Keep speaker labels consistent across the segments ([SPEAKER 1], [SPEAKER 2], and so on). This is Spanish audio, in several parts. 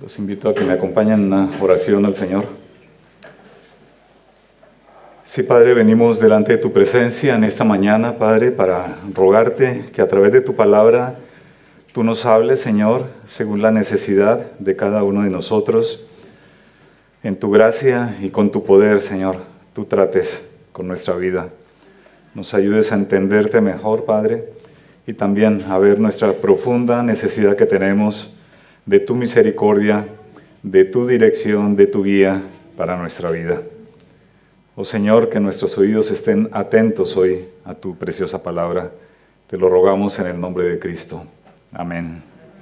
[SPEAKER 1] Los invito a que me acompañen en una oración al Señor. Sí, Padre, venimos delante de tu presencia en esta mañana, Padre, para rogarte que a través de tu palabra tú nos hables, Señor, según la necesidad de cada uno de nosotros. En tu gracia y con tu poder, Señor, tú trates con nuestra vida. Nos ayudes a entenderte mejor, Padre, y también a ver nuestra profunda necesidad que tenemos de tu misericordia, de tu dirección, de tu guía para nuestra vida. Oh Señor, que nuestros oídos estén atentos hoy a tu preciosa palabra. Te lo rogamos en el nombre de Cristo. Amén.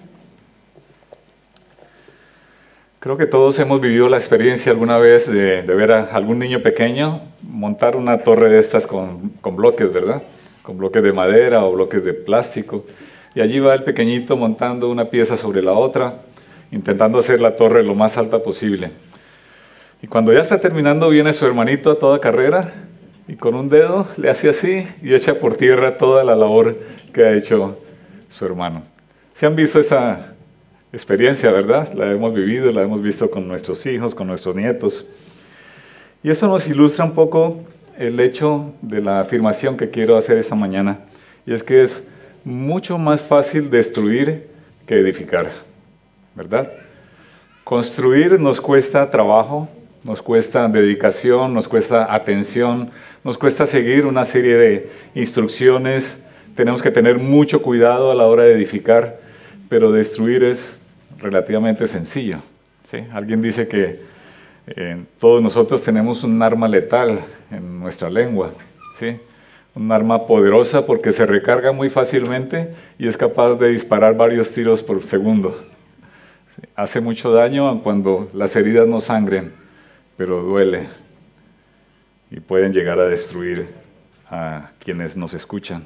[SPEAKER 1] Creo que todos hemos vivido la experiencia alguna vez de ver a algún niño pequeño montar una torre de estas con bloques, ¿verdad? Con bloques de madera o bloques de plástico. Y allí va el pequeñito montando una pieza sobre la otra, intentando hacer la torre lo más alta posible. Y cuando ya está terminando, viene su hermanito a toda carrera y con un dedo le hace así y echa por tierra toda la labor que ha hecho su hermano. ¿Se han visto esa experiencia, verdad? La hemos vivido, la hemos visto con nuestros hijos, con nuestros nietos. Y eso nos ilustra un poco el hecho de la afirmación que quiero hacer esta mañana. Y es que es mucho más fácil destruir que edificar, ¿verdad? Construir nos cuesta trabajo, nos cuesta dedicación, nos cuesta atención, nos cuesta seguir una serie de instrucciones. Tenemos que tener mucho cuidado a la hora de edificar, pero destruir es relativamente sencillo, ¿sí? Alguien dice que todos nosotros tenemos un arma letal en nuestra lengua, ¿sí? Un arma poderosa porque se recarga muy fácilmente y es capaz de disparar varios tiros por segundo. ¿Sí? Hace mucho daño cuando las heridas no sangren, pero duele y pueden llegar a destruir a quienes nos escuchan.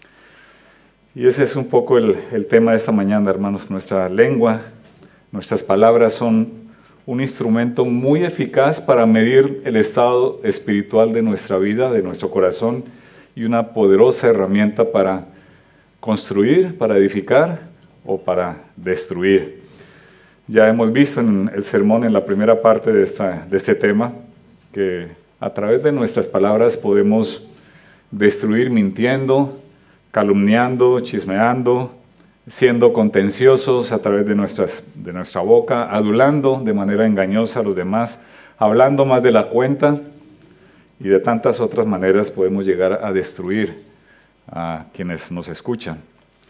[SPEAKER 1] Y ese es un poco el tema de esta mañana, hermanos. Nuestra lengua, nuestras palabras son un instrumento muy eficaz para medir el estado espiritual de nuestra vida, de nuestro corazón, y una poderosa herramienta para construir, para edificar o para destruir. Ya hemos visto en el sermón, en la primera parte de este tema, que a través de nuestras palabras podemos destruir mintiendo, calumniando, chismeando, siendo contenciosos a través de nuestra boca, adulando de manera engañosa a los demás, hablando más de la cuenta, y de tantas otras maneras podemos llegar a destruir a quienes nos escuchan.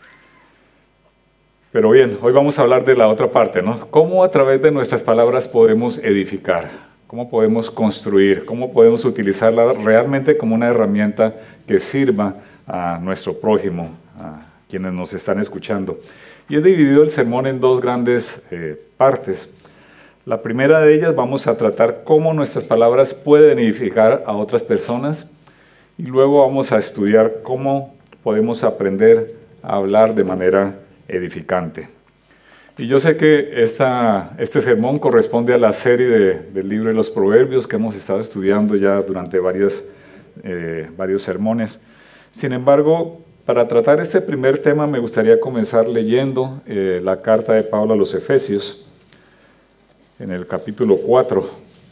[SPEAKER 1] Pero bien, hoy vamos a hablar de la otra parte, ¿no? ¿Cómo a través de nuestras palabras podemos edificar? ¿Cómo podemos construir? ¿Cómo podemos utilizarla realmente como una herramienta que sirva a nuestro prójimo, a quienes nos están escuchando? Y he dividido el sermón en dos grandes partes. La primera de ellas vamos a tratar cómo nuestras palabras pueden edificar a otras personas, y luego vamos a estudiar cómo podemos aprender a hablar de manera edificante. Y yo sé que este sermón corresponde a la serie del libro de los Proverbios que hemos estado estudiando ya durante varios sermones. Sin embargo, para tratar este primer tema me gustaría comenzar leyendo la carta de Pablo a los Efesios, en el capítulo 4,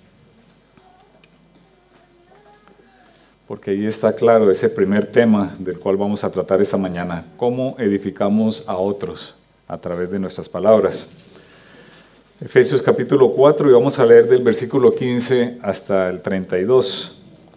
[SPEAKER 1] porque ahí está claro ese primer tema del cual vamos a tratar esta mañana: cómo edificamos a otros a través de nuestras palabras. Efesios capítulo 4, y vamos a leer del versículo 15 hasta el 32.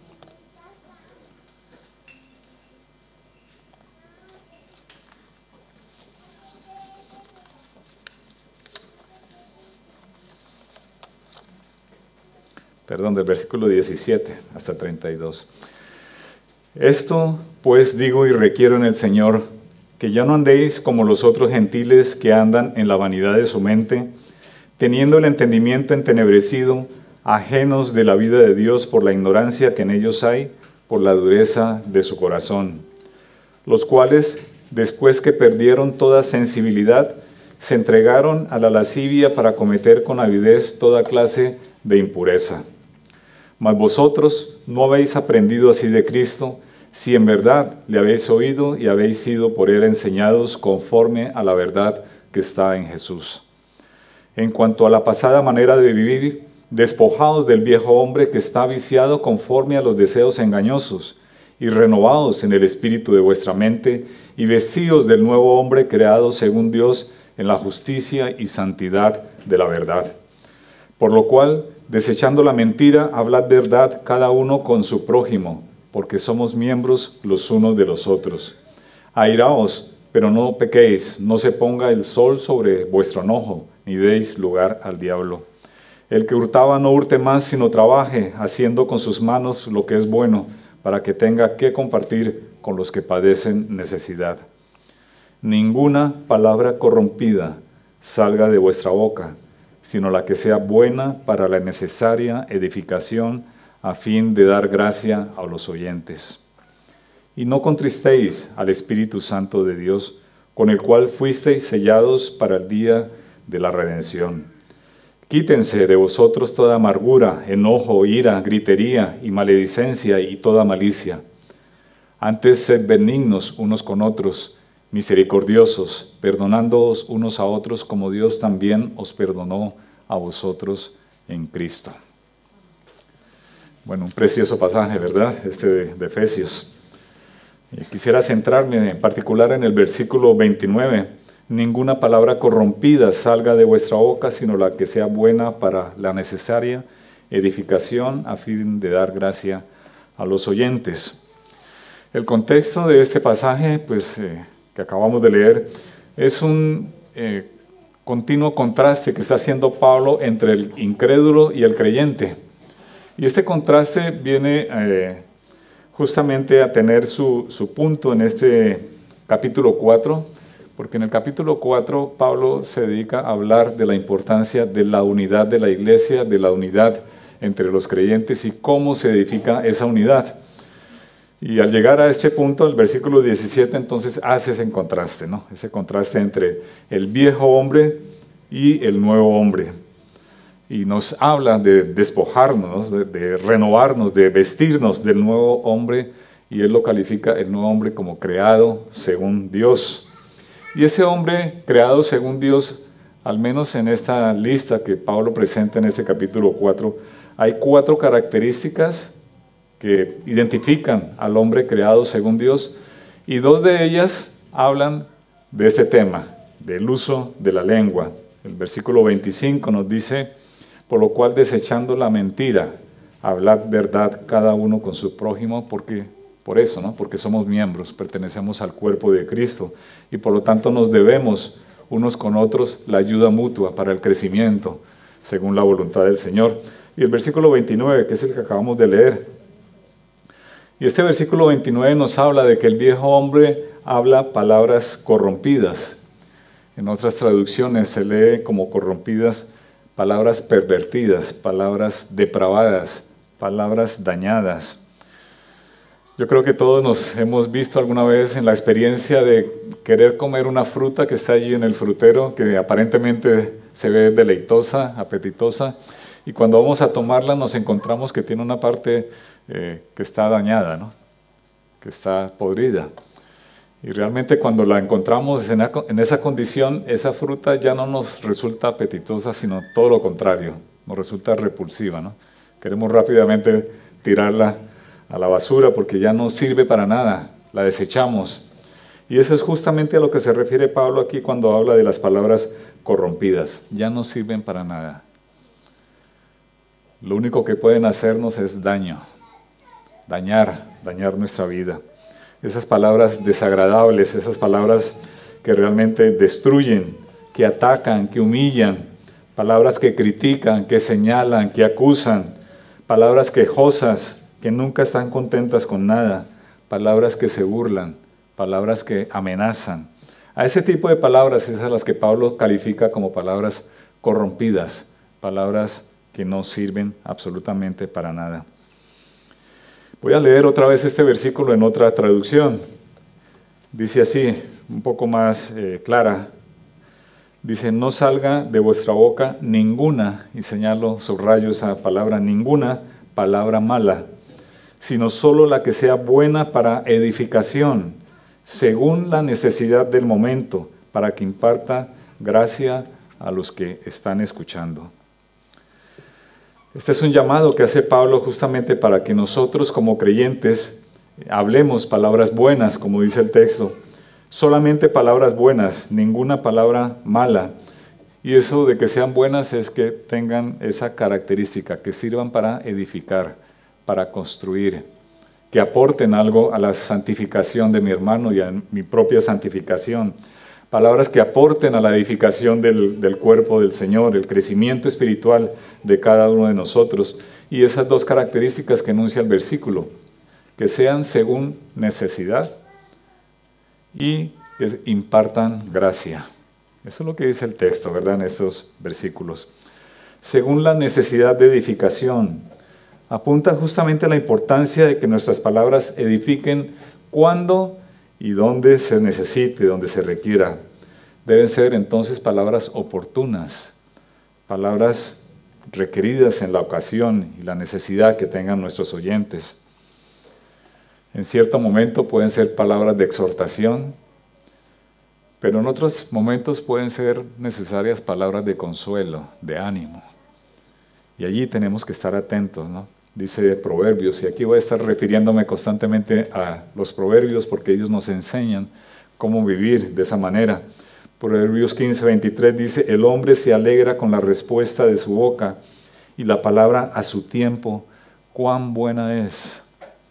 [SPEAKER 1] Perdón, del versículo 17 hasta 32. Esto pues digo y requiero en el Señor, que ya no andéis como los otros gentiles que andan en la vanidad de su mente, teniendo el entendimiento entenebrecido, ajenos de la vida de Dios por la ignorancia que en ellos hay, por la dureza de su corazón, los cuales, después que perdieron toda sensibilidad, se entregaron a la lascivia para cometer con avidez toda clase de impureza. Mas vosotros no habéis aprendido así de Cristo, si en verdad le habéis oído y habéis sido por él enseñados conforme a la verdad que está en Jesús. En cuanto a la pasada manera de vivir, despojaos del viejo hombre que está viciado conforme a los deseos engañosos, y renovaos en el espíritu de vuestra mente, y vestíos del nuevo hombre creado según Dios en la justicia y santidad de la verdad. Por lo cual, desechando la mentira, hablad verdad cada uno con su prójimo, porque somos miembros los unos de los otros. Airaos, pero no pequéis, no se ponga el sol sobre vuestro enojo, ni deis lugar al diablo. El que hurtaba no hurte más, sino trabaje, haciendo con sus manos lo que es bueno, para que tenga que compartir con los que padecen necesidad. Ninguna palabra corrompida salga de vuestra boca, sino la que sea buena para la necesaria edificación, a fin de dar gracia a los oyentes. Y no contristéis al Espíritu Santo de Dios, con el cual fuisteis sellados para el día de la redención. Quítense de vosotros toda amargura, enojo, ira, gritería y maledicencia y toda malicia. Antes sed benignos unos con otros, misericordiosos, perdonándoos unos a otros como Dios también os perdonó a vosotros en Cristo. Bueno, un precioso pasaje, ¿verdad? De Efesios. Quisiera centrarme en particular en el versículo 29. Ninguna palabra corrompida salga de vuestra boca, sino la que sea buena para la necesaria edificación, a fin de dar gracia a los oyentes. El contexto de este pasaje, que acabamos de leer, es un continuo contraste que está haciendo Pablo entre el incrédulo y el creyente. Y este contraste viene justamente a tener su punto en este capítulo 4, porque en el capítulo 4 Pablo se dedica a hablar de la importancia de la unidad de la iglesia, de la unidad entre los creyentes y cómo se edifica esa unidad. Y al llegar a este punto, el versículo 17, entonces hace ese contraste, ¿no? Ese contraste entre el viejo hombre y el nuevo hombre. Y nos habla de despojarnos, de renovarnos, de vestirnos del nuevo hombre, y él lo califica el nuevo hombre como creado según Dios. Y ese hombre creado según Dios, al menos en esta lista que Pablo presenta en este capítulo 4, hay 4 características que identifican al hombre creado según Dios, y 2 de ellas hablan de este tema, del uso de la lengua. El versículo 25 nos dice: por lo cual, desechando la mentira, hablad verdad cada uno con su prójimo, por eso, ¿no? Porque somos miembros, pertenecemos al cuerpo de Cristo, y por lo tanto nos debemos unos con otros la ayuda mutua para el crecimiento, según la voluntad del Señor. Y el versículo 29, que es el que acabamos de leer. Y este versículo 29 nos habla de que el viejo hombre habla palabras corrompidas. En otras traducciones se lee como corrompidas palabras pervertidas, palabras depravadas, palabras dañadas. Yo creo que todos nos hemos visto alguna vez en la experiencia de querer comer una fruta que está allí en el frutero, que aparentemente se ve deleitosa, apetitosa, y cuando vamos a tomarla nos encontramos que tiene una parte que está dañada, ¿no? Que está podrida. Y realmente cuando la encontramos en esa condición, esa fruta ya no nos resulta apetitosa, sino todo lo contrario, nos resulta repulsiva, ¿no? Queremos rápidamente tirarla a la basura porque ya no sirve para nada, la desechamos. Y eso es justamente a lo que se refiere Pablo aquí cuando habla de las palabras corrompidas. Ya no sirven para nada. Lo único que pueden hacernos es daño, dañar nuestra vida. Esas palabras desagradables, esas palabras que realmente destruyen, que atacan, que humillan, palabras que critican, que señalan, que acusan, palabras quejosas, que nunca están contentas con nada, palabras que se burlan, palabras que amenazan. A ese tipo de palabras es a las que Pablo califica como palabras corrompidas, palabras que no sirven absolutamente para nada. Voy a leer otra vez este versículo en otra traducción. Dice así, un poco más clara. Dice: no salga de vuestra boca ninguna, y señalo, subrayo esa palabra, ninguna palabra mala, sino solo la que sea buena para edificación, según la necesidad del momento, para que imparta gracia a los que están escuchando. Este es un llamado que hace Pablo justamente para que nosotros como creyentes hablemos palabras buenas, como dice el texto. Solamente palabras buenas, ninguna palabra mala. Y eso de que sean buenas es que tengan esa característica, que sirvan para edificar, para construir, que aporten algo a la santificación de mi hermano y a mi propia santificación. Palabras que aporten a la edificación del cuerpo del Señor, el crecimiento espiritual de cada uno de nosotros. Y esas dos características que enuncia el versículo, que sean según necesidad y que impartan gracia. Eso es lo que dice el texto, ¿verdad? En estos versículos. Según la necesidad de edificación, apunta justamente a la importancia de que nuestras palabras edifiquen cuando y donde se necesite, donde se requiera. Deben ser entonces palabras oportunas, palabras requeridas en la ocasión y la necesidad que tengan nuestros oyentes. En cierto momento pueden ser palabras de exhortación, pero en otros momentos pueden ser necesarias palabras de consuelo, de ánimo. Y allí tenemos que estar atentos, ¿no? Dice Proverbios, y aquí voy a estar refiriéndome constantemente a los Proverbios porque ellos nos enseñan cómo vivir de esa manera. Proverbios 15:23 dice, el hombre se alegra con la respuesta de su boca y la palabra a su tiempo, cuán buena es.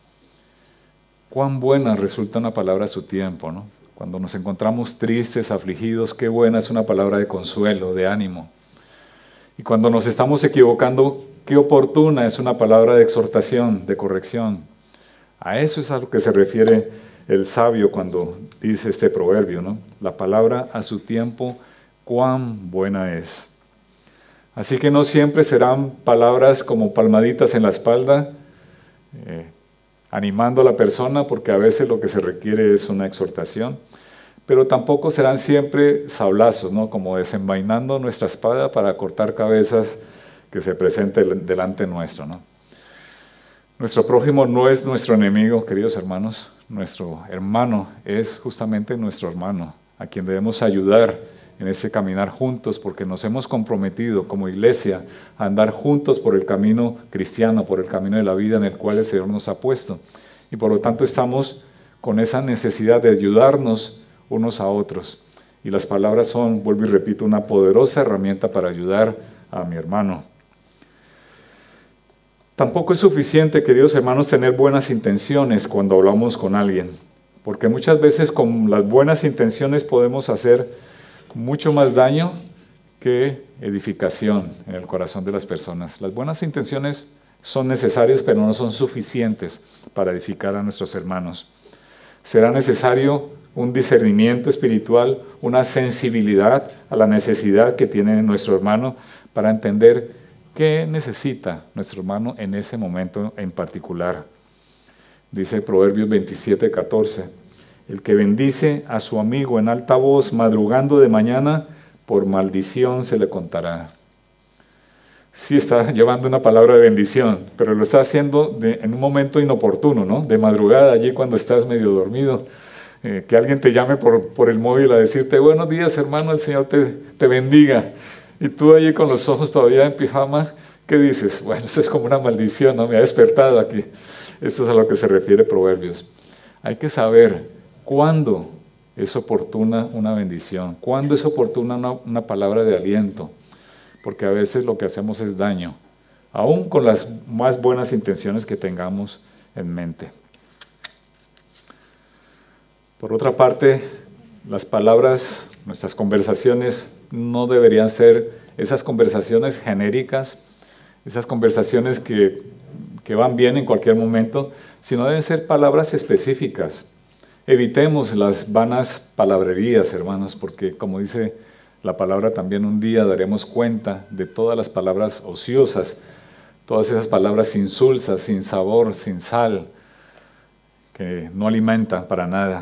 [SPEAKER 1] Cuán buena resulta una palabra a su tiempo, ¿no? Cuando nos encontramos tristes, afligidos, qué buena es una palabra de consuelo, de ánimo. Y cuando nos estamos equivocando, qué oportuna es una palabra de exhortación, de corrección. A eso es a lo que se refiere el sabio cuando dice este proverbio, ¿no? La palabra a su tiempo, cuán buena es. Así que no siempre serán palabras como palmaditas en la espalda, animando a la persona, porque a veces lo que se requiere es una exhortación, pero tampoco serán siempre sablazos, ¿no? Como desenvainando nuestra espada para cortar cabezas que se presenten delante nuestro, ¿no? Nuestro prójimo no es nuestro enemigo, queridos hermanos. Nuestro hermano es justamente nuestro hermano, a quien debemos ayudar en este caminar juntos, porque nos hemos comprometido como iglesia a andar juntos por el camino cristiano, por el camino de la vida en el cual el Señor nos ha puesto. Y por lo tanto estamos con esa necesidad de ayudarnos unos a otros. Y las palabras son, vuelvo y repito, una poderosa herramienta para ayudar a mi hermano. Tampoco es suficiente, queridos hermanos, tener buenas intenciones cuando hablamos con alguien, porque muchas veces con las buenas intenciones podemos hacer mucho más daño que edificación en el corazón de las personas. Las buenas intenciones son necesarias, pero no son suficientes para edificar a nuestros hermanos. Será necesario un discernimiento espiritual, una sensibilidad a la necesidad que tiene nuestro hermano para entender qué necesita nuestro hermano en ese momento en particular. Dice Proverbios 27:14, el que bendice a su amigo en alta voz madrugando de mañana, por maldición se le contará. Sí está llevando una palabra de bendición, pero lo está haciendo en un momento inoportuno, ¿no? De madrugada, allí cuando estás medio dormido, que alguien te llame por el móvil a decirte, buenos días hermano, el Señor te bendiga. Y tú allí con los ojos todavía en pijama, ¿qué dices? Bueno, eso es como una maldición, ¿no? Me ha despertado aquí. Esto es a lo que se refiere Proverbios. Hay que saber cuándo es oportuna una bendición, cuándo es oportuna una palabra de aliento, porque a veces lo que hacemos es daño, aún con las más buenas intenciones que tengamos en mente. Por otra parte, las palabras, nuestras conversaciones no deberían ser esas conversaciones genéricas, esas conversaciones que van bien en cualquier momento, sino deben ser palabras específicas. Evitemos las vanas palabrerías, hermanos, porque como dice la palabra, también un día daremos cuenta de todas las palabras ociosas, todas esas palabras insulsas, sin sabor, sin sal, que no alimentan para nada.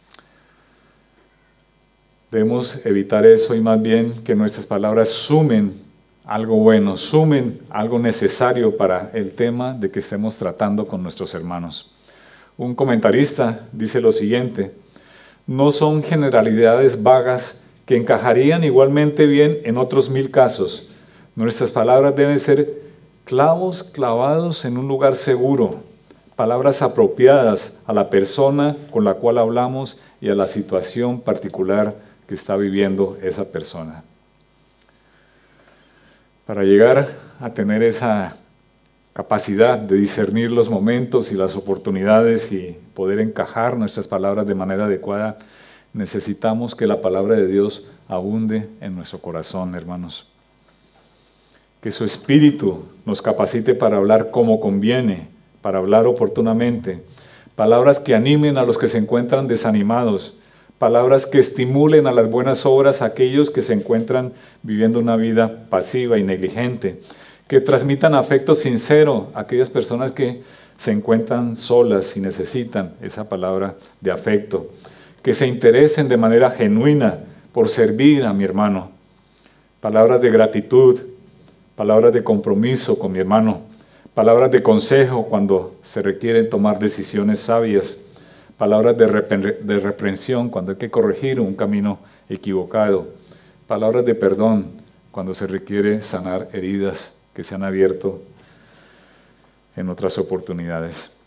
[SPEAKER 1] Debemos evitar eso y más bien que nuestras palabras sumen algo bueno, sumen algo necesario para el tema de que estemos tratando con nuestros hermanos. Un comentarista dice lo siguiente: no son generalidades vagas que encajarían igualmente bien en otros 1000 casos. Nuestras palabras deben ser clavos clavados en un lugar seguro, palabras apropiadas a la persona con la cual hablamos y a la situación particular que está viviendo esa persona. Para llegar a tener esa capacidad de discernir los momentos y las oportunidades y poder encajar nuestras palabras de manera adecuada, necesitamos que la palabra de Dios abunde en nuestro corazón, hermanos. Que su Espíritu nos capacite para hablar como conviene, para hablar oportunamente, palabras que animen a los que se encuentran desanimados, palabras que estimulen a las buenas obras a aquellos que se encuentran viviendo una vida pasiva y negligente, que transmitan afecto sincero a aquellas personas que se encuentran solas y necesitan esa palabra de afecto, que se interesen de manera genuina por servir a mi hermano, palabras de gratitud, palabras de compromiso con mi hermano, palabras de consejo cuando se requieren tomar decisiones sabias, palabras de reprensión cuando hay que corregir un camino equivocado, palabras de perdón cuando se requiere sanar heridas que se han abierto en otras oportunidades.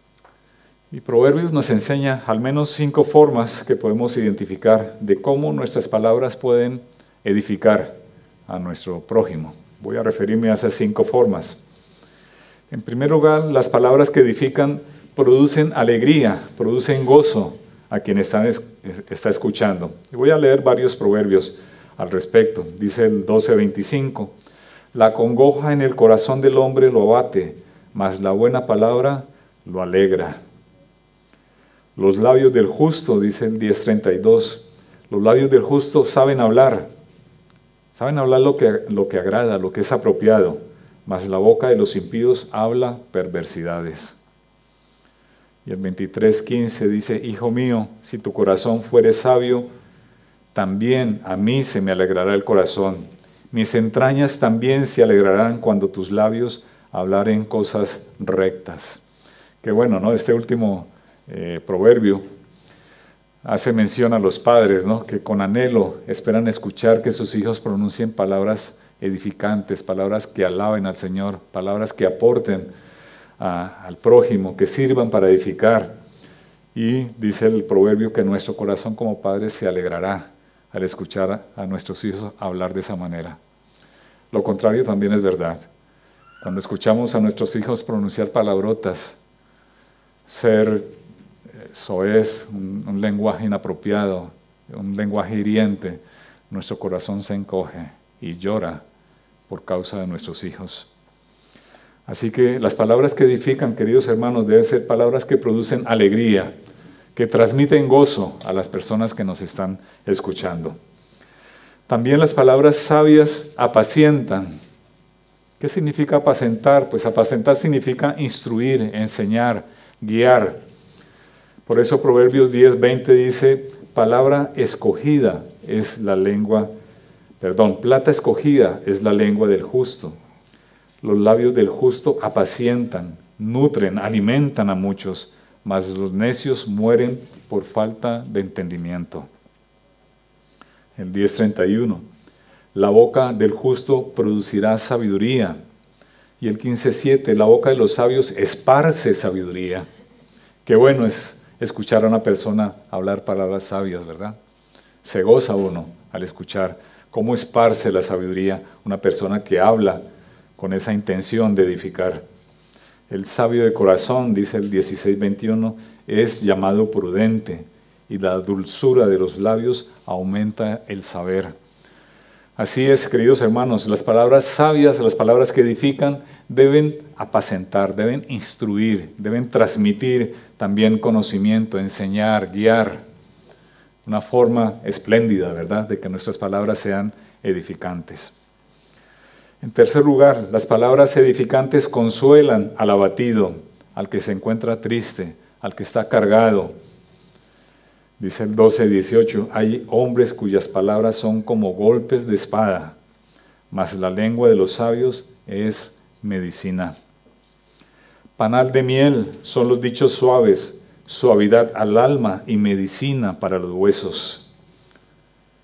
[SPEAKER 1] Y Proverbios nos enseña al menos 5 formas que podemos identificar de cómo nuestras palabras pueden edificar a nuestro prójimo. Voy a referirme a esas 5 formas. En primer lugar, las palabras que edifican producen alegría, producen gozo a quien está escuchando. Voy a leer varios proverbios al respecto. Dice el 12:25, la congoja en el corazón del hombre lo abate, mas la buena palabra lo alegra. Los labios del justo, dice el 10:32, los labios del justo saben hablar lo que agrada, lo que es apropiado, mas la boca de los impíos habla perversidades. Y el 23:15 dice, hijo mío, si tu corazón fuere sabio, también a mí se me alegrará el corazón. Mis entrañas también se alegrarán cuando tus labios hablaren cosas rectas. Qué bueno, ¿no? Este último proverbio hace mención a los padres, ¿no? Que con anhelo esperan escuchar que sus hijos pronuncien palabras edificantes, palabras que alaben al Señor, palabras que aporten al prójimo, que sirvan para edificar. Y dice el proverbio que nuestro corazón como padres se alegrará al escuchar a nuestros hijos hablar de esa manera. Lo contrario también es verdad. Cuando escuchamos a nuestros hijos pronunciar palabrotas, ser soez, un lenguaje inapropiado, un lenguaje hiriente, nuestro corazón se encoge y llora por causa de nuestros hijos. Así que las palabras que edifican, queridos hermanos, deben ser palabras que producen alegría, que transmiten gozo a las personas que nos están escuchando. También las palabras sabias apacientan. ¿Qué significa apacentar? Pues apacentar significa instruir, enseñar, guiar. Por eso Proverbios 10:20 dice, plata escogida es la lengua del justo. Los labios del justo apacientan, nutren, alimentan a muchos, mas los necios mueren por falta de entendimiento. El 10:31, la boca del justo producirá sabiduría. Y el 15:7, la boca de los sabios esparce sabiduría. Qué bueno es escuchar a una persona hablar palabras sabias, ¿verdad? Se goza uno al escuchar cómo esparce la sabiduría una persona que habla con esa intención de edificar. El sabio de corazón, dice el 16:21, es llamado prudente, y la dulzura de los labios aumenta el saber. Así es, queridos hermanos, las palabras sabias, las palabras que edifican, deben apacentar, deben instruir, deben transmitir también conocimiento, enseñar, guiar. Una forma espléndida, ¿verdad?, de que nuestras palabras sean edificantes. En tercer lugar, las palabras edificantes consuelan al abatido, al que se encuentra triste, al que está cargado. Dice el 12:18, hay hombres cuyas palabras son como golpes de espada, mas la lengua de los sabios es medicina. Panal de miel son los dichos suaves, suavidad al alma y medicina para los huesos.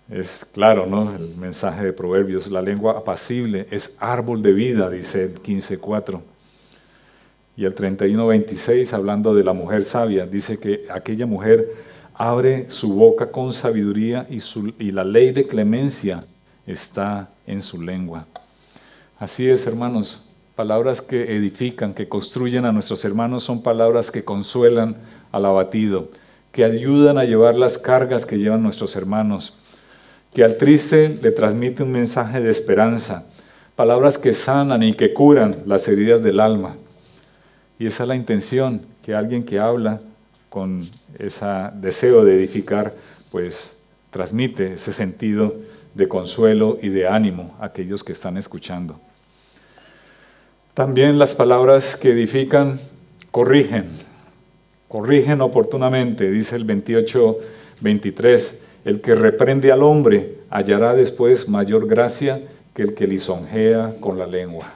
[SPEAKER 1] Es claro, ¿no? El mensaje de Proverbios, la lengua apacible es árbol de vida, dice el 15:4. Y el 31:26, hablando de la mujer sabia, dice que aquella mujer abre su boca con sabiduría y la ley de clemencia está en su lengua. Así es, hermanos, palabras que edifican, que construyen a nuestros hermanos, son palabras que consuelan al abatido, que ayudan a llevar las cargas que llevan nuestros hermanos, que al triste le transmite un mensaje de esperanza, palabras que sanan y que curan las heridas del alma. Y esa es la intención, que alguien que habla con ese deseo de edificar, pues transmite ese sentido de consuelo y de ánimo a aquellos que están escuchando. También las palabras que edifican corrigen oportunamente, dice el 28:23. El que reprende al hombre hallará después mayor gracia que el que lisonjea con la lengua.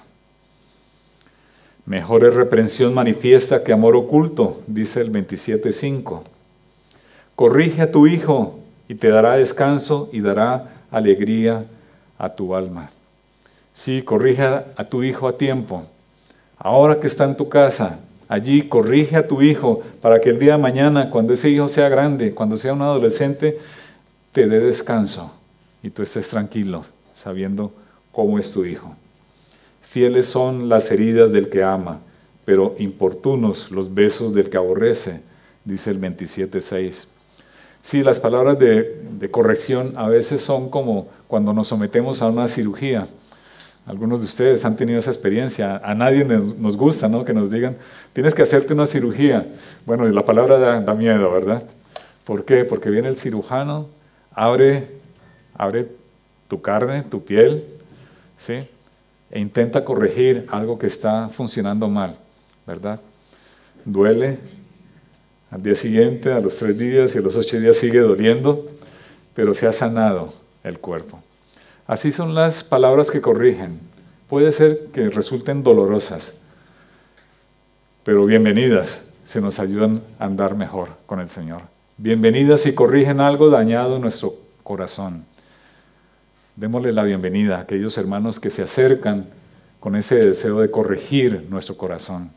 [SPEAKER 1] Mejor es reprensión manifiesta que amor oculto, dice el 27:5. Corrige a tu hijo y te dará descanso y dará alegría a tu alma. Sí, corrige a tu hijo a tiempo. Ahora que está en tu casa, allí corrige a tu hijo para que el día de mañana, cuando ese hijo sea grande, cuando sea un adolescente, te dé descanso y tú estés tranquilo, sabiendo cómo es tu hijo. Fieles son las heridas del que ama, pero importunos los besos del que aborrece, dice el 27:6. Sí, las palabras de corrección a veces son como cuando nos sometemos a una cirugía. Algunos de ustedes han tenido esa experiencia. A nadie nos gusta, ¿no?, que nos digan, tienes que hacerte una cirugía. Bueno, y la palabra da miedo, ¿verdad? ¿Por qué? Porque viene el cirujano, abre tu carne, tu piel, ¿sí?, e intenta corregir algo que está funcionando mal, ¿verdad? Duele, al día siguiente, a los 3 días y a los 8 días sigue doliendo, pero se ha sanado el cuerpo. Así son las palabras que corrigen. Puede ser que resulten dolorosas, pero bienvenidas, se nos ayudan a andar mejor con el Señor. Bienvenidas si corrigen algo dañado en nuestro corazón. Démosle la bienvenida a aquellos hermanos que se acercan con ese deseo de corregir nuestro corazón.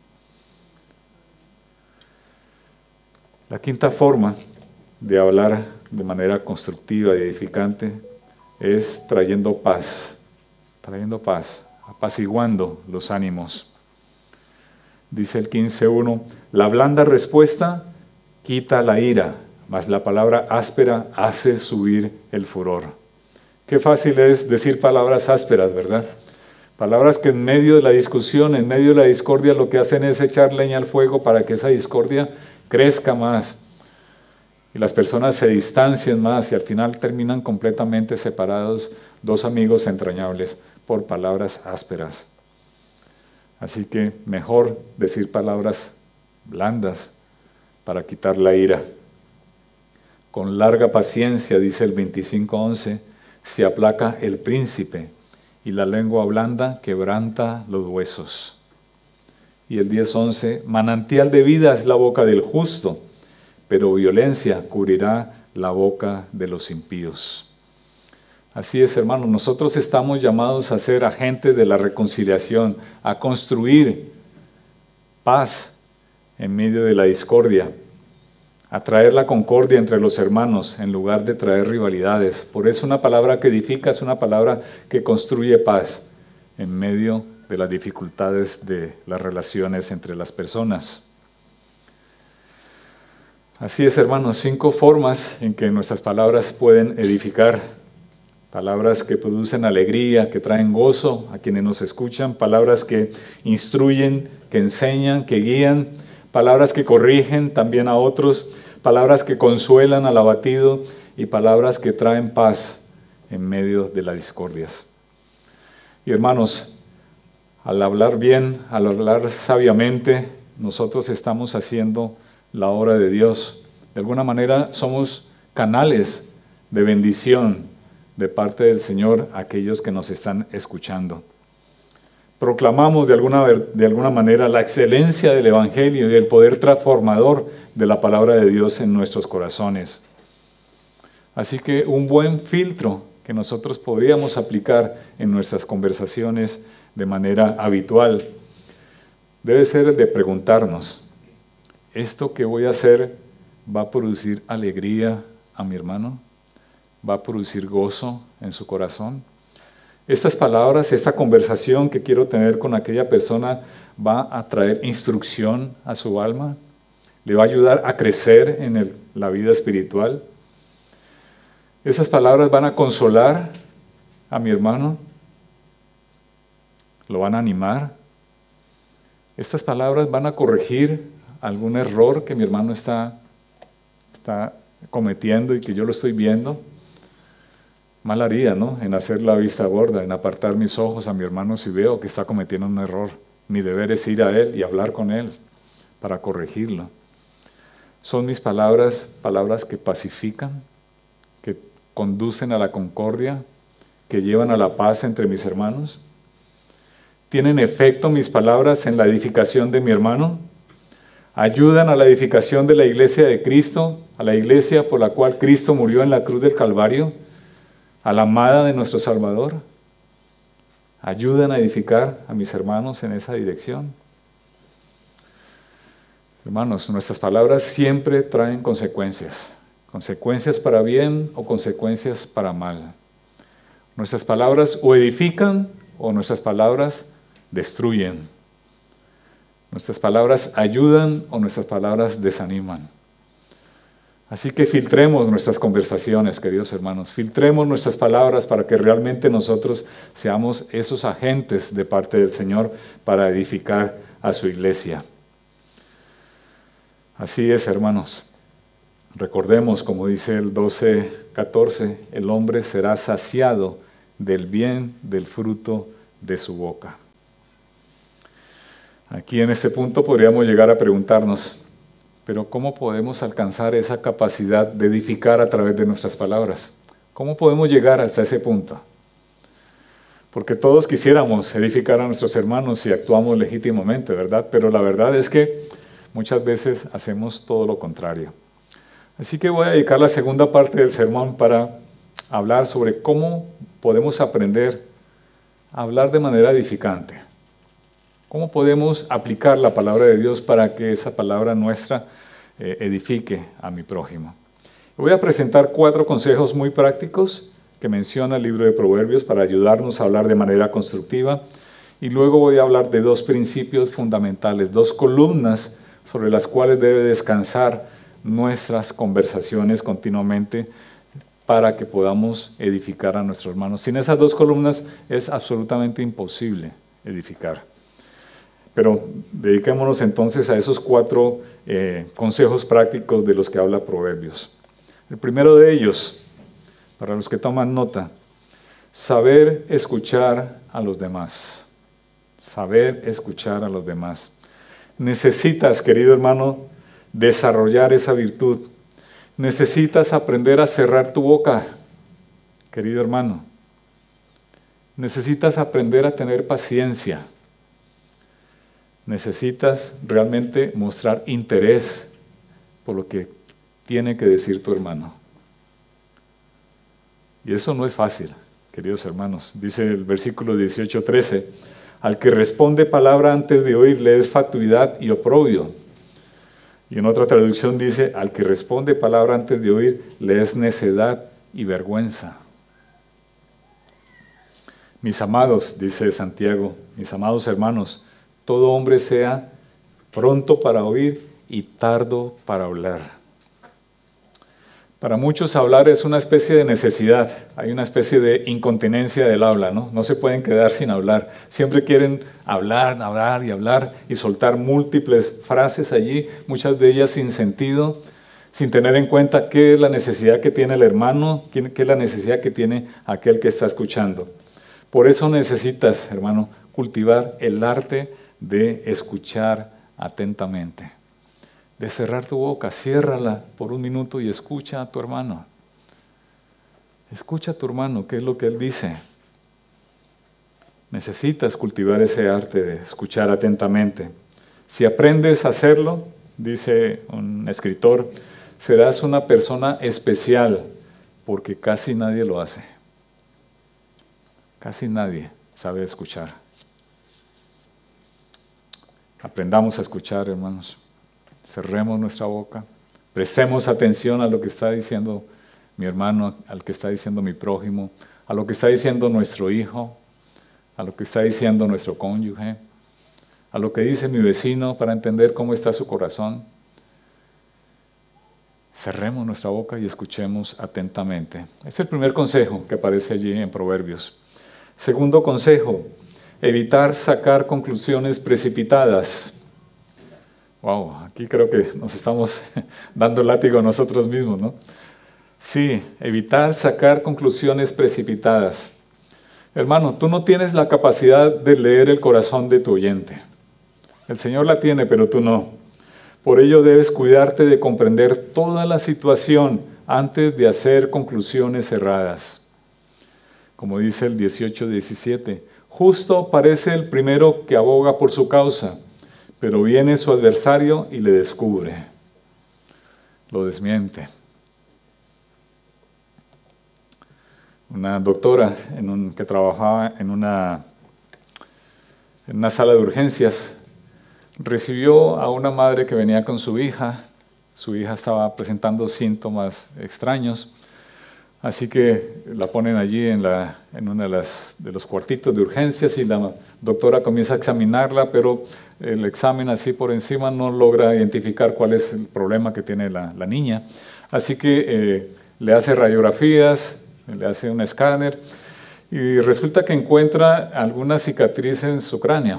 [SPEAKER 1] La quinta forma de hablar de manera constructiva y edificante es trayendo paz, apaciguando los ánimos. Dice el 15:1, la blanda respuesta quita la ira, mas la palabra áspera hace subir el furor. Qué fácil es decir palabras ásperas, ¿verdad? Palabras que en medio de la discusión, en medio de la discordia, lo que hacen es echar leña al fuego para que esa discordia crezca más y las personas se distancien más y al final terminan completamente separados, dos amigos entrañables por palabras ásperas. Así que mejor decir palabras blandas para quitar la ira. Con larga paciencia, dice el 25:11, se aplaca el príncipe y la lengua blanda quebranta los huesos. Y el 10:11, manantial de vida es la boca del justo, pero violencia cubrirá la boca de los impíos. Así es, hermanos, nosotros estamos llamados a ser agentes de la reconciliación, a construir paz en medio de la discordia, a traer la concordia entre los hermanos en lugar de traer rivalidades. Por eso una palabra que edifica es una palabra que construye paz en medio de las dificultades de las relaciones entre las personas. Así es, hermanos, 5 formas en que nuestras palabras pueden edificar. Palabras que producen alegría, que traen gozo a quienes nos escuchan, palabras que instruyen, que enseñan, que guían, palabras que corrigen también a otros, palabras que consuelan al abatido y palabras que traen paz en medio de las discordias. Y hermanos, al hablar bien, al hablar sabiamente, nosotros estamos haciendo la obra de Dios. De alguna manera somos canales de bendición de parte del Señor a aquellos que nos están escuchando. Proclamamos de alguna manera la excelencia del Evangelio y el poder transformador de la palabra de Dios en nuestros corazones. Así que un buen filtro que nosotros podríamos aplicar en nuestras conversaciones de manera habitual debe ser el de preguntarnos, ¿esto que voy a hacer va a producir alegría a mi hermano? ¿Va a producir gozo en su corazón? Estas palabras, esta conversación que quiero tener con aquella persona va a traer instrucción a su alma, le va a ayudar a crecer en la vida espiritual. Esas palabras van a consolar a mi hermano, lo van a animar. Estas palabras van a corregir algún error que mi hermano está cometiendo y que yo lo estoy viendo. Mal haría, ¿no?, en hacer la vista gorda, en apartar mis ojos a mi hermano si veo que está cometiendo un error. Mi deber es ir a él y hablar con él para corregirlo. Son mis palabras que pacifican, que conducen a la concordia, que llevan a la paz entre mis hermanos. ¿Tienen efecto mis palabras en la edificación de mi hermano? ¿Ayudan a la edificación de la iglesia de Cristo, a la iglesia por la cual Cristo murió en la cruz del Calvario, a la amada de nuestro Salvador? ¿Ayudan a edificar a mis hermanos en esa dirección? Hermanos, nuestras palabras siempre traen consecuencias. Consecuencias para bien o consecuencias para mal. Nuestras palabras o edifican o nuestras palabras destruyen. Nuestras palabras ayudan o nuestras palabras desaniman. Así que filtremos nuestras conversaciones, queridos hermanos. Filtremos nuestras palabras para que realmente nosotros seamos esos agentes de parte del Señor para edificar a su iglesia. Así es, hermanos. Recordemos, como dice el 12:14, el hombre será saciado del bien del fruto de su boca. Aquí en este punto podríamos llegar a preguntarnos, pero ¿cómo podemos alcanzar esa capacidad de edificar a través de nuestras palabras? ¿Cómo podemos llegar hasta ese punto? Porque todos quisiéramos edificar a nuestros hermanos y actuamos legítimamente, ¿verdad? Pero la verdad es que muchas veces hacemos todo lo contrario. Así que voy a dedicar la segunda parte del sermón para hablar sobre cómo podemos aprender a hablar de manera edificante. ¿Cómo podemos aplicar la palabra de Dios para que esa palabra nuestra edifique a mi prójimo? Voy a presentar 4 consejos muy prácticos que menciona el libro de Proverbios para ayudarnos a hablar de manera constructiva. Y luego voy a hablar de 2 principios fundamentales, 2 columnas sobre las cuales debe descansar nuestras conversaciones continuamente para que podamos edificar a nuestros hermanos. Sin esas 2 columnas es absolutamente imposible edificar. Pero dediquémonos entonces a esos 4 consejos prácticos de los que habla Proverbios. El primero de ellos, para los que toman nota, saber escuchar a los demás. Saber escuchar a los demás. Necesitas, querido hermano, desarrollar esa virtud. Necesitas aprender a cerrar tu boca, querido hermano. Necesitas aprender a tener paciencia. Necesitas realmente mostrar interés por lo que tiene que decir tu hermano. Y eso no es fácil, queridos hermanos. Dice el versículo 18-13, al que responde palabra antes de oír le es fatuidad y oprobio. Y en otra traducción dice, al que responde palabra antes de oír le es necedad y vergüenza. Mis amados, dice Santiago, mis amados hermanos, todo hombre sea pronto para oír y tardo para hablar. Para muchos hablar es una especie de necesidad, hay una especie de incontinencia del habla, ¿no? No se pueden quedar sin hablar. Siempre quieren hablar y hablar y soltar múltiples frases allí, muchas de ellas sin sentido, sin tener en cuenta qué es la necesidad que tiene el hermano, qué es la necesidad que tiene aquel que está escuchando. Por eso necesitas, hermano, cultivar el arte de escuchar atentamente, de cerrar tu boca, ciérrala por un minuto y escucha a tu hermano. Escucha a tu hermano, qué es lo que él dice. Necesitas cultivar ese arte de escuchar atentamente. Si aprendes a hacerlo, dice un escritor, serás una persona especial porque casi nadie lo hace. Casi nadie sabe escuchar. Aprendamos a escuchar, hermanos. Cerremos nuestra boca. Prestemos atención a lo que está diciendo mi hermano, al que está diciendo mi prójimo, a lo que está diciendo nuestro hijo, a lo que está diciendo nuestro cónyuge, a lo que dice mi vecino para entender cómo está su corazón. Cerremos nuestra boca y escuchemos atentamente. Es el primer consejo que aparece allí en Proverbios. Segundo consejo, evitar sacar conclusiones precipitadas. Wow, aquí creo que nos estamos dando látigo a nosotros mismos, ¿no? Sí, evitar sacar conclusiones precipitadas. Hermano, tú no tienes la capacidad de leer el corazón de tu oyente. El Señor la tiene, pero tú no. Por ello debes cuidarte de comprender toda la situación antes de hacer conclusiones erradas. Como dice el 18:17, justo parece el primero que aboga por su causa, pero viene su adversario y le descubre, lo desmiente. Una doctora que trabajaba en una sala de urgencias recibió a una madre que venía con su hija. Su hija estaba presentando síntomas extraños, así que la ponen allí en uno de los cuartitos de urgencias y la doctora comienza a examinarla, pero el examen así por encima no logra identificar cuál es el problema que tiene la niña. Así que le hace radiografías, le hace un escáner y resulta que encuentra alguna cicatriz en su cráneo.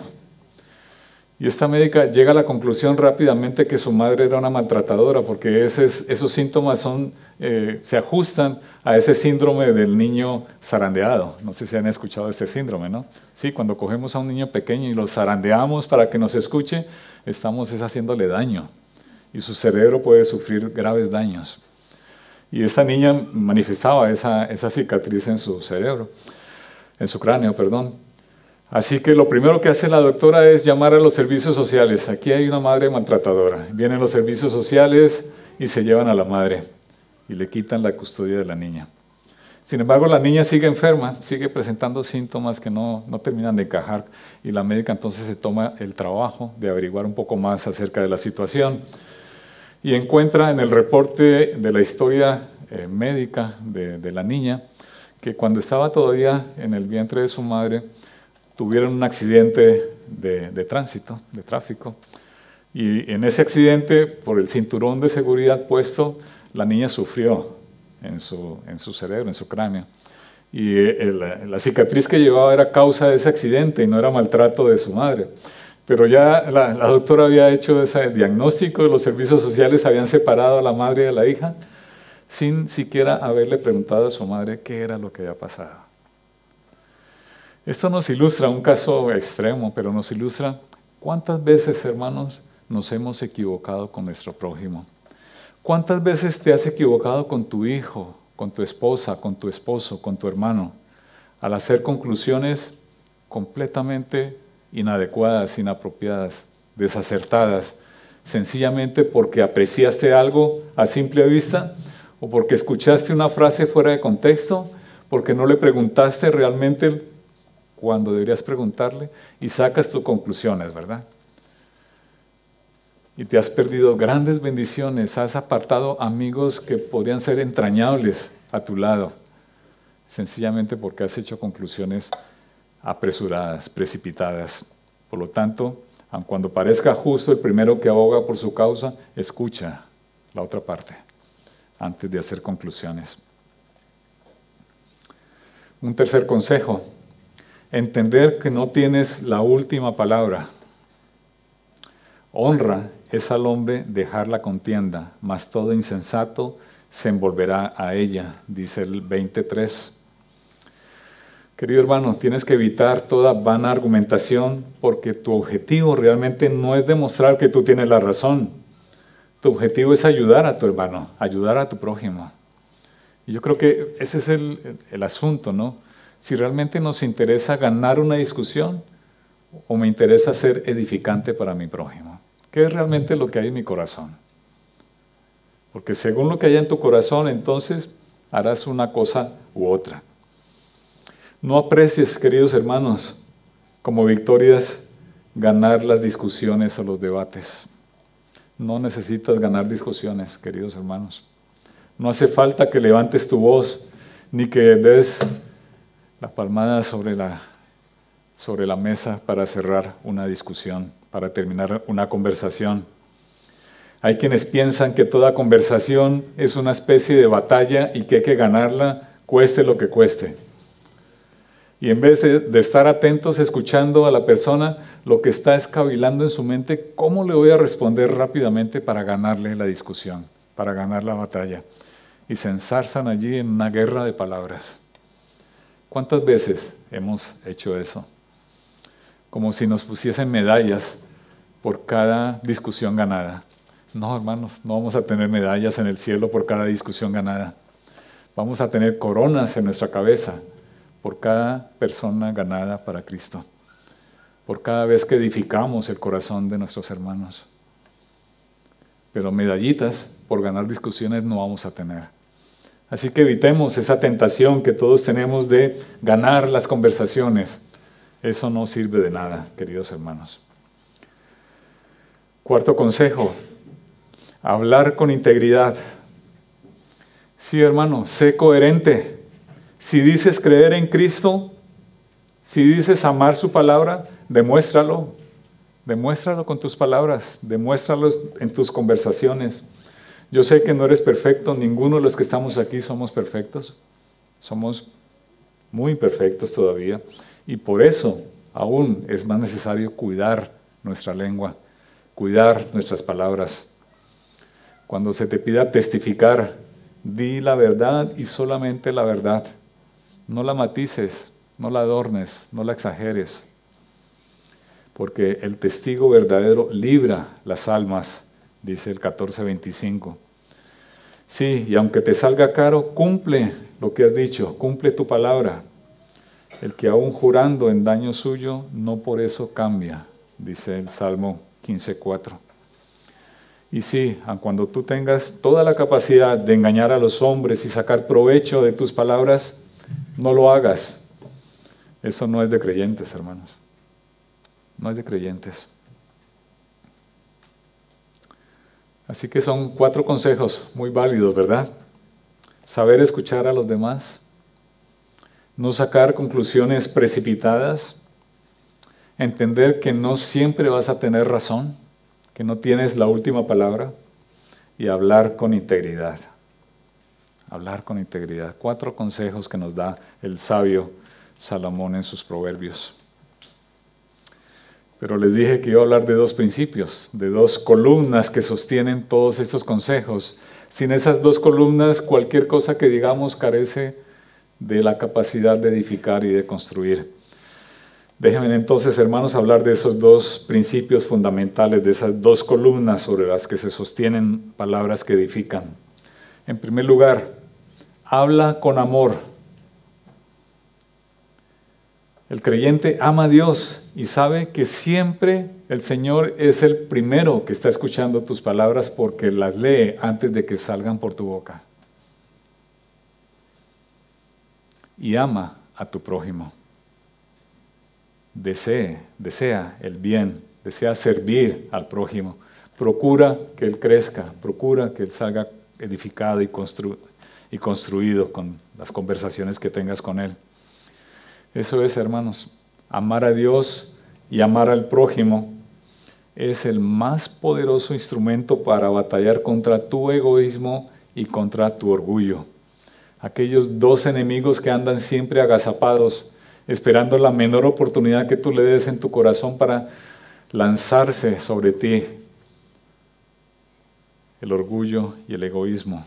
[SPEAKER 1] Y esta médica llega a la conclusión rápidamente que su madre era una maltratadora, porque esos síntomas se ajustan a ese síndrome del niño zarandeado. No sé si han escuchado este síndrome, ¿no? Sí, cuando cogemos a un niño pequeño y lo zarandeamos para que nos escuche, estamos haciéndole daño y su cerebro puede sufrir graves daños. Y esta niña manifestaba esa cicatriz en su cerebro, en su cráneo, perdón. Así que lo primero que hace la doctora es llamar a los servicios sociales. Aquí hay una madre maltratadora. Vienen los servicios sociales y se llevan a la madre y le quitan la custodia de la niña. Sin embargo, la niña sigue enferma, sigue presentando síntomas que no terminan de encajar y la médica entonces se toma el trabajo de averiguar un poco más acerca de la situación y encuentra en el reporte de la historia médica de la niña que cuando estaba todavía en el vientre de su madre, tuvieron un accidente de tránsito, de tráfico, y en ese accidente, por el cinturón de seguridad puesto, la niña sufrió en su cerebro, en su cráneo, y la cicatriz que llevaba era causa de ese accidente y no era maltrato de su madre. Pero ya la doctora había hecho ese diagnóstico, los servicios sociales habían separado a la madre de la hija, sin siquiera haberle preguntado a su madre qué era lo que había pasado. Esto nos ilustra un caso extremo, pero nos ilustra cuántas veces, hermanos, nos hemos equivocado con nuestro prójimo. ¿Cuántas veces te has equivocado con tu hijo, con tu esposa, con tu esposo, con tu hermano, al hacer conclusiones completamente inadecuadas, inapropiadas, desacertadas, sencillamente porque apreciaste algo a simple vista o porque escuchaste una frase fuera de contexto, porque no le preguntaste realmente cuando deberías preguntarle y sacas tus conclusiones, ¿verdad? Y te has perdido grandes bendiciones, has apartado amigos que podrían ser entrañables a tu lado, sencillamente porque has hecho conclusiones apresuradas, precipitadas. Por lo tanto, aun cuando parezca justo el primero que aboga por su causa, escucha la otra parte antes de hacer conclusiones. Un tercer consejo: entender que no tienes la última palabra. Honra es al hombre dejar la contienda, mas todo insensato se envolverá a ella, dice el 23. Querido hermano, tienes que evitar toda vana argumentación porque tu objetivo realmente no es demostrar que tú tienes la razón. Tu objetivo es ayudar a tu hermano, ayudar a tu prójimo. Y yo creo que ese es el asunto, ¿no? Si realmente nos interesa ganar una discusión o me interesa ser edificante para mi prójimo. ¿Qué es realmente lo que hay en mi corazón? Porque según lo que hay en tu corazón, entonces harás una cosa u otra. No aprecies, queridos hermanos, como victorias ganar las discusiones o los debates. No necesitas ganar discusiones, queridos hermanos. No hace falta que levantes tu voz ni que des la palmada sobre la mesa para cerrar una discusión, para terminar una conversación. Hay quienes piensan que toda conversación es una especie de batalla y que hay que ganarla, cueste lo que cueste. Y en vez de estar atentos, escuchando a la persona, lo que está es cavilando en su mente, ¿cómo le voy a responder rápidamente para ganarle la discusión, para ganar la batalla? Y se ensarzan allí en una guerra de palabras. ¿Cuántas veces hemos hecho eso? Como si nos pusiesen medallas por cada discusión ganada. No, hermanos, no vamos a tener medallas en el cielo por cada discusión ganada. Vamos a tener coronas en nuestra cabeza por cada persona ganada para Cristo. Por cada vez que edificamos el corazón de nuestros hermanos. Pero medallitas por ganar discusiones no vamos a tener. Así que evitemos esa tentación que todos tenemos de ganar las conversaciones. Eso no sirve de nada, queridos hermanos. Cuarto consejo, hablar con integridad. Sí, hermano, sé coherente. Si dices creer en Cristo, si dices amar su palabra, demuéstralo. Demuéstralo con tus palabras, demuéstralo en tus conversaciones. Yo sé que no eres perfecto, ninguno de los que estamos aquí somos perfectos. Somos muy imperfectos todavía. Y por eso aún es más necesario cuidar nuestra lengua, cuidar nuestras palabras. Cuando se te pida testificar, di la verdad y solamente la verdad. No la matices, no la adornes, no la exageres. Porque el testigo verdadero libra las almas, dice el 14:25. Sí, y aunque te salga caro, cumple lo que has dicho, cumple tu palabra. El que aún jurando en daño suyo, no por eso cambia, dice el Salmo 15:4. Y sí, aun cuando tú tengas toda la capacidad de engañar a los hombres y sacar provecho de tus palabras, no lo hagas. Eso no es de creyentes, hermanos. No es de creyentes. Así que son 4 consejos muy válidos, ¿verdad? Saber escuchar a los demás, no sacar conclusiones precipitadas, entender que no siempre vas a tener razón, que no tienes la última palabra, y hablar con integridad. Hablar con integridad. 4 consejos que nos da el sabio Salomón en sus proverbios. Pero les dije que iba a hablar de 2 principios, de 2 columnas que sostienen todos estos consejos. Sin esas 2 columnas, cualquier cosa que digamos carece de la capacidad de edificar y de construir. Déjenme entonces, hermanos, hablar de esos 2 principios fundamentales, de esas 2 columnas sobre las que se sostienen palabras que edifican. En primer lugar, habla con amor. El creyente ama a Dios y sabe que siempre el Señor es el primero que está escuchando tus palabras porque las lee antes de que salgan por tu boca. Y ama a tu prójimo. Desea el bien, desea servir al prójimo. Procura que él crezca, procura que él salga edificado y construido con las conversaciones que tengas con él. Eso es, hermanos, amar a Dios y amar al prójimo es el más poderoso instrumento para batallar contra tu egoísmo y contra tu orgullo. Aquellos 2 enemigos que andan siempre agazapados, esperando la menor oportunidad que tú le des en tu corazón para lanzarse sobre ti. El orgullo y el egoísmo.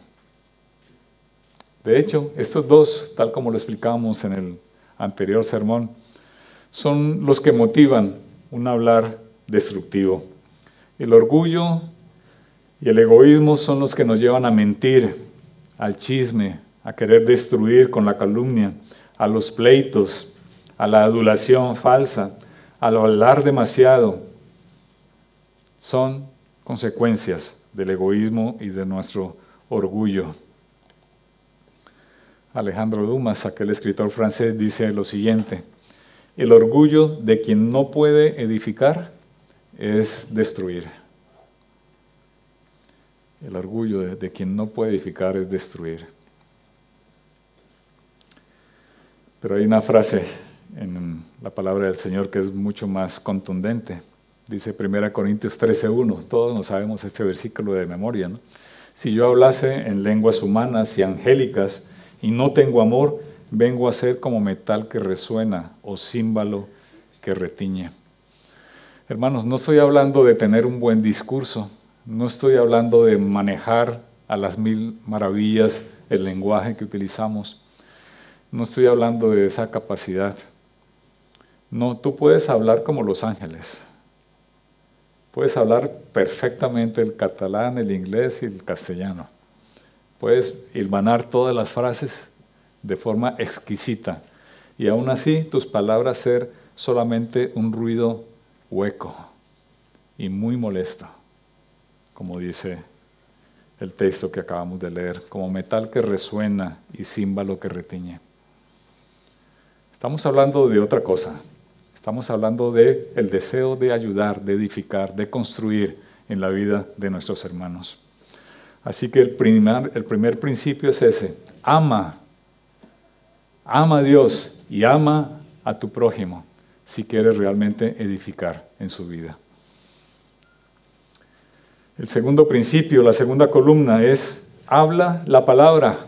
[SPEAKER 1] De hecho, estos 2, tal como lo explicábamos en el anterior sermón, son los que motivan un hablar destructivo. El orgullo y el egoísmo son los que nos llevan a mentir, al chisme, a querer destruir con la calumnia, a los pleitos, a la adulación falsa, al hablar demasiado. Son consecuencias del egoísmo y de nuestro orgullo. Alejandro Dumas, aquel escritor francés, dice lo siguiente: el orgullo de quien no puede edificar es destruir. El orgullo de quien no puede edificar es destruir. Pero hay una frase en la palabra del Señor que es mucho más contundente. Dice 1 Corintios 13:1, todos nos sabemos este versículo de memoria, ¿no? Si yo hablase en lenguas humanas y angélicas y no tengo amor, vengo a ser como metal que resuena o címbalo que retiñe. Hermanos, no estoy hablando de tener un buen discurso, no estoy hablando de manejar a las mil maravillas el lenguaje que utilizamos, no estoy hablando de esa capacidad. No, tú puedes hablar como los ángeles. Puedes hablar perfectamente el catalán, el inglés y el castellano. Puedes hilvanar todas las frases de forma exquisita y aún así tus palabras ser solamente un ruido hueco y muy molesto, como dice el texto que acabamos de leer, como metal que resuena y címbalo que retiñe. Estamos hablando de otra cosa. Estamos hablando del deseo de ayudar, de edificar, de construir en la vida de nuestros hermanos. Así que el primer principio es ese: ama a Dios y ama a tu prójimo si quieres realmente edificar en su vida. El segundo principio, la segunda columna es: habla la palabra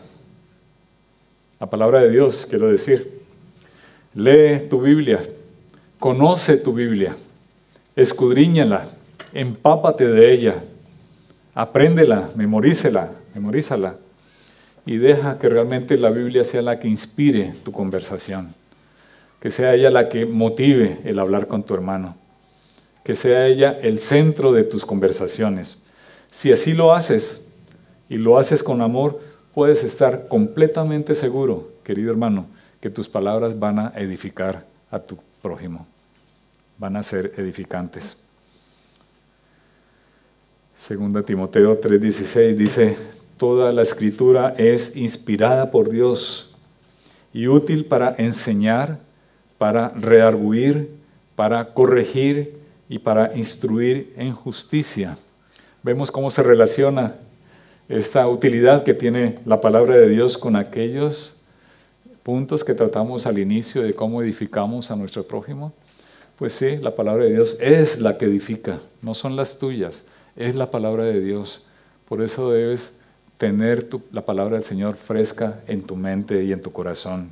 [SPEAKER 1] de Dios, quiero decir. Lee tu Biblia. Conoce tu Biblia, escudriñala, empápate de ella, apréndela, memorízala y deja que realmente la Biblia sea la que inspire tu conversación, que sea ella la que motive el hablar con tu hermano, que sea ella el centro de tus conversaciones. Si así lo haces y lo haces con amor, puedes estar completamente seguro, querido hermano, que tus palabras van a edificar a tu prójimo, van a ser edificantes. 2 Timoteo 3:16 dice: toda la escritura es inspirada por Dios y útil para enseñar, para redarguir, para corregir y para instruir en justicia. Vemos cómo se relaciona esta utilidad que tiene la palabra de Dios con aquellos puntos que tratamos al inicio de cómo edificamos a nuestro prójimo. Pues sí, la palabra de Dios es la que edifica, no son las tuyas, es la palabra de Dios. Por eso debes tener la palabra del Señor fresca en tu mente y en tu corazón.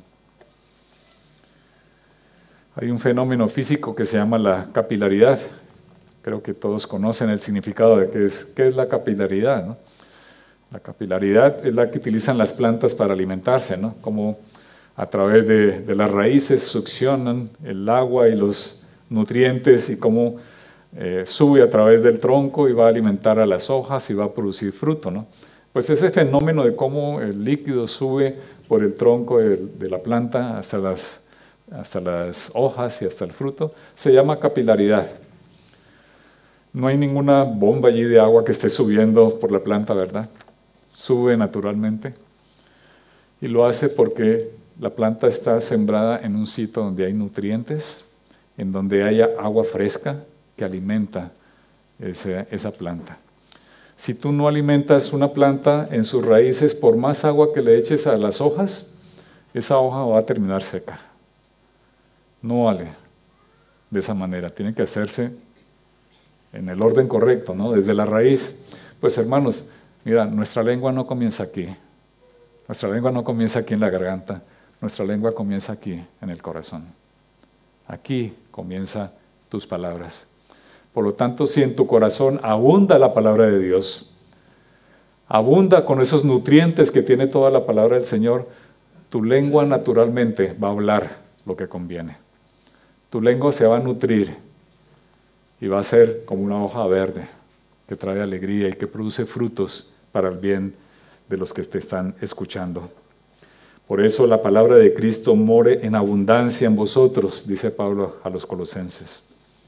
[SPEAKER 1] Hay un fenómeno físico que se llama la capilaridad. Creo que todos conocen el significado de qué es la capilaridad, ¿no? La capilaridad es la que utilizan las plantas para alimentarse, ¿no? Como a través de las raíces succionan el agua y los nutrientes y cómo sube a través del tronco y va a alimentar a las hojas y va a producir fruto, ¿no? Pues ese fenómeno de cómo el líquido sube por el tronco de la planta hasta las hojas y hasta el fruto, se llama capilaridad. No hay ninguna bomba allí de agua que esté subiendo por la planta, ¿verdad? Sube naturalmente y lo hace porque la planta está sembrada en un sitio donde hay nutrientes, en donde haya agua fresca que alimenta esa planta. Si tú no alimentas una planta en sus raíces, por más agua que le eches a las hojas, esa hoja va a terminar seca. No vale de esa manera, tiene que hacerse en el orden correcto, ¿no? Desde la raíz. Pues hermanos, mira, nuestra lengua no comienza aquí. Nuestra lengua no comienza aquí en la garganta. Nuestra lengua comienza aquí, en el corazón. Aquí comienzan tus palabras. Por lo tanto, si en tu corazón abunda la palabra de Dios, abunda con esos nutrientes que tiene toda la palabra del Señor, tu lengua naturalmente va a hablar lo que conviene. Tu lengua se va a nutrir y va a ser como una hoja verde que trae alegría y que produce frutos para el bien de los que te están escuchando. Por eso la palabra de Cristo more en abundancia en vosotros, dice Pablo a los colosenses.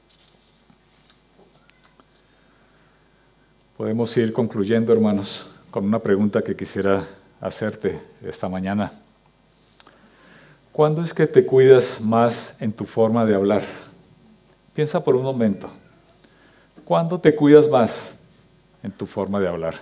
[SPEAKER 1] Podemos ir concluyendo, hermanos, con una pregunta que quisiera hacerte esta mañana. ¿Cuándo es que te cuidas más en tu forma de hablar? Piensa por un momento. ¿Cuándo te cuidas más en tu forma de hablar?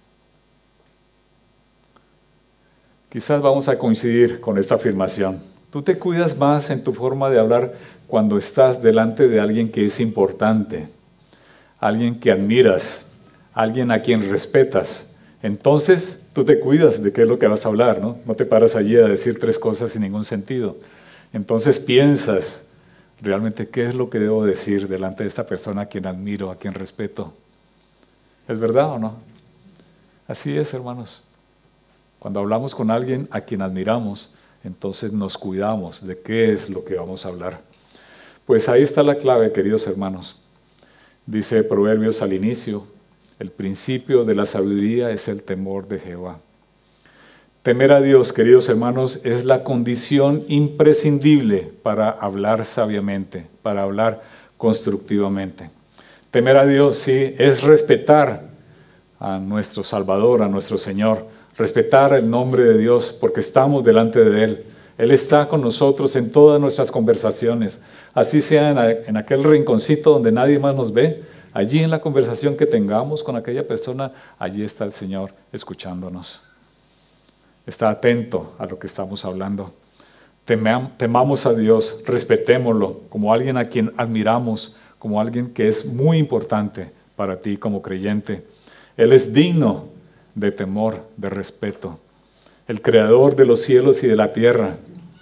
[SPEAKER 1] Quizás vamos a coincidir con esta afirmación. Tú te cuidas más en tu forma de hablar cuando estás delante de alguien que es importante, alguien que admiras, alguien a quien respetas. Entonces, tú te cuidas de qué es lo que vas a hablar, ¿no? No te paras allí a decir tres cosas sin ningún sentido. Entonces piensas, realmente, ¿qué es lo que debo decir delante de esta persona a quien admiro, a quien respeto? ¿Es verdad o no? Así es, hermanos. Cuando hablamos con alguien a quien admiramos, entonces nos cuidamos de qué es lo que vamos a hablar. Pues ahí está la clave, queridos hermanos. Dice Proverbios al inicio, el principio de la sabiduría es el temor de Jehová. Temer a Dios, queridos hermanos, es la condición imprescindible para hablar sabiamente, para hablar constructivamente. Temer a Dios, sí, es respetar a nuestro Salvador, a nuestro Señor, respetar el nombre de Dios porque estamos delante de Él. Él está con nosotros en todas nuestras conversaciones, así sea en aquel rinconcito donde nadie más nos ve, allí en la conversación que tengamos con aquella persona, allí está el Señor escuchándonos. Está atento a lo que estamos hablando. Temamos a Dios, respetémoslo como alguien a quien admiramos, como alguien que es muy importante para ti como creyente. Él es digno de temor, de respeto. El creador de los cielos y de la tierra.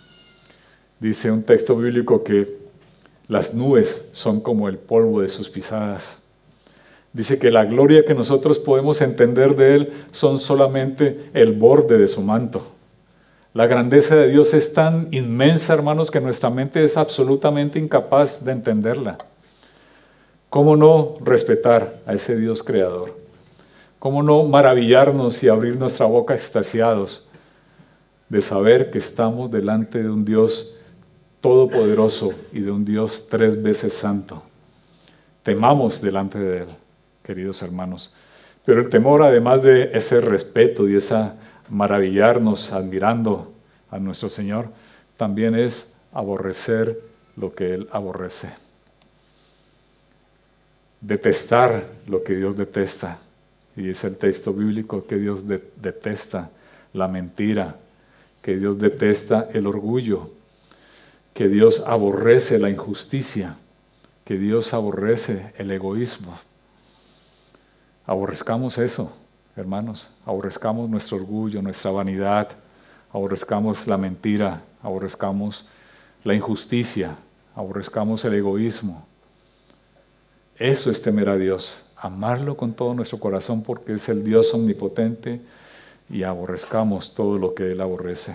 [SPEAKER 1] Dice un texto bíblico que las nubes son como el polvo de sus pisadas. Dice que la gloria que nosotros podemos entender de Él son solamente el borde de su manto. La grandeza de Dios es tan inmensa, hermanos, que nuestra mente es absolutamente incapaz de entenderla. ¿Cómo no respetar a ese Dios creador? ¿Cómo no maravillarnos y abrir nuestra boca extasiados de saber que estamos delante de un Dios todopoderoso y de un Dios 3 veces santo? Temamos delante de Él, queridos hermanos. Pero el temor, además de ese respeto y esa maravillarnos admirando a nuestro Señor, también es aborrecer lo que Él aborrece. Detestar lo que Dios detesta. Y dice el texto bíblico que Dios detesta la mentira, que Dios detesta el orgullo, que Dios aborrece la injusticia, que Dios aborrece el egoísmo. Aborrezcamos eso, hermanos. Aborrezcamos nuestro orgullo, nuestra vanidad. Aborrezcamos la mentira. Aborrezcamos la injusticia. Aborrezcamos el egoísmo. Eso es temer a Dios. Amarlo con todo nuestro corazón porque es el Dios omnipotente y aborrezcamos todo lo que Él aborrece.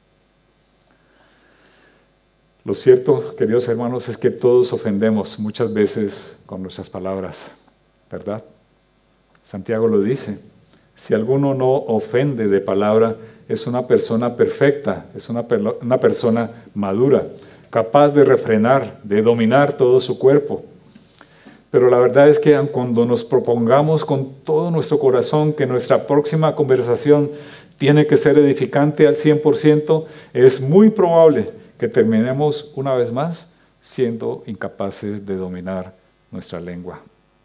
[SPEAKER 1] Lo cierto, queridos hermanos, es que todos ofendemos muchas veces con nuestras palabras, ¿verdad? Santiago lo dice, si alguno no ofende de palabra, es una persona perfecta, es una persona madura, capaz de refrenar, de dominar todo su cuerpo. Pero la verdad es que cuando nos propongamos con todo nuestro corazón que nuestra próxima conversación tiene que ser edificante al 100%, es muy probable que terminemos una vez más siendo incapaces de dominar nuestra lengua.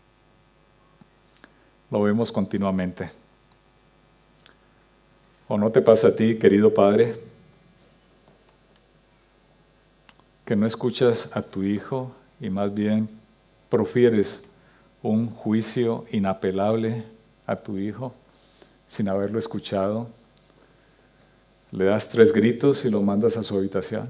[SPEAKER 1] Lo vemos continuamente. ¿O no te pasa a ti, querido padre, que no escuchas a tu hijo y más bien profieres un juicio inapelable a tu hijo sin haberlo escuchado? Le das 3 gritos y lo mandas a su habitación.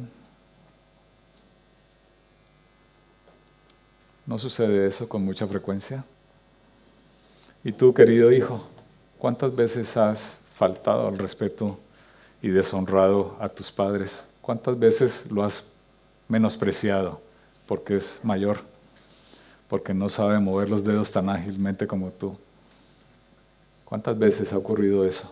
[SPEAKER 1] ¿No sucede eso con mucha frecuencia? Y tú, querido hijo, ¿cuántas veces has faltado al respeto y deshonrado a tus padres? ¿Cuántas veces lo has menospreciado porque es mayor? Porque no sabe mover los dedos tan ágilmente como tú. ¿Cuántas veces ha ocurrido eso?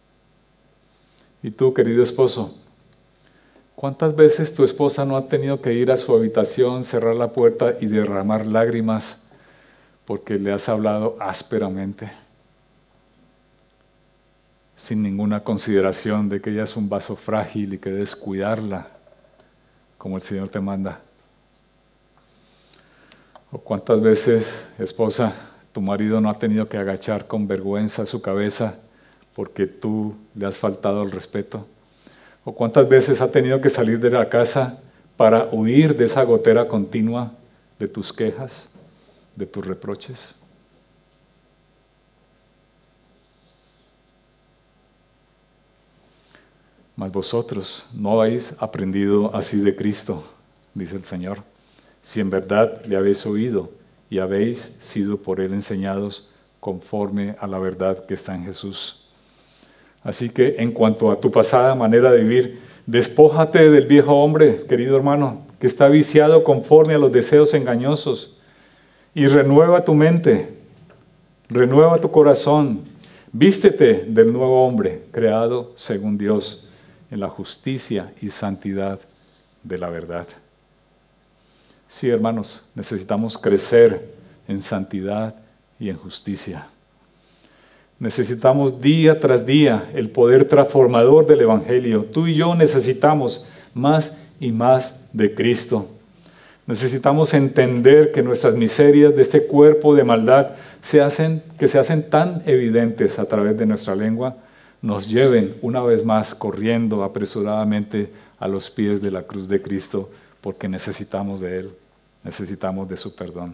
[SPEAKER 1] Y tú, querido esposo, ¿cuántas veces tu esposa no ha tenido que ir a su habitación, cerrar la puerta y derramar lágrimas porque le has hablado ásperamente, sin ninguna consideración de que ella es un vaso frágil y que debes cuidarla como el Señor te manda. ¿O cuántas veces, esposa, tu marido no ha tenido que agachar con vergüenza su cabeza porque tú le has faltado el respeto? ¿O cuántas veces ha tenido que salir de la casa para huir de esa gotera continua de tus quejas, de tus reproches? Mas vosotros no habéis aprendido así de Cristo, dice el Señor, si en verdad le habéis oído y habéis sido por Él enseñados conforme a la verdad que está en Jesús. Así que en cuanto a tu pasada manera de vivir, despójate del viejo hombre, querido hermano, que está viciado conforme a los deseos engañosos, y renueva tu mente, renueva tu corazón, vístete del nuevo hombre, creado según Dios, en la justicia y santidad de la verdad. Sí, hermanos, necesitamos crecer en santidad y en justicia. Necesitamos día tras día el poder transformador del Evangelio. Tú y yo necesitamos más y más de Cristo. Necesitamos entender que nuestras miserias de este cuerpo de maldad que se hacen tan evidentes a través de nuestra lengua, nos lleven una vez más corriendo apresuradamente a los pies de la cruz de Cristo, porque necesitamos de Él, necesitamos de su perdón.